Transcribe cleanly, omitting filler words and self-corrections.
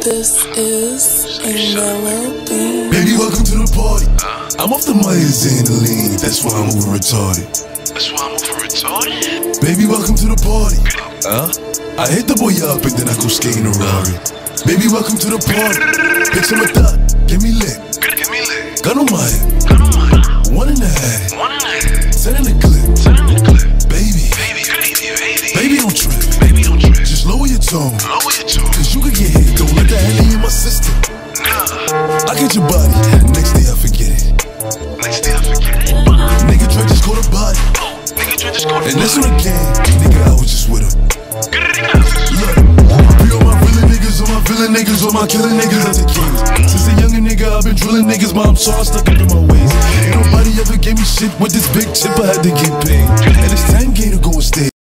This is a melody. Baby, welcome to the party. I'm off the Myers and the lean, that's why I'm over retarded. Baby, welcome to the party. I hit the boy up and then I go skating a Rari. Baby, welcome to the party. Bitch, I'm a thot, get me lit. Gun on my head. 1 and a half. Send in the clip. Baby, don't trip. Just lower your tone. Cause you could get hit. Don't let the Henny in my system. I get your body. Next day I forget it. Nigga Dre just caught a body. And this one again. Nigga, I was just with her. Look, be on my villain niggas, on my villain niggas, on my killing niggas as a king. Since a younger nigga, I've been drilling niggas, mom, so I stuck up in my ways. Ain't nobody ever gave me shit with this big chip, I had to get paid. And it's 10K to go and stay.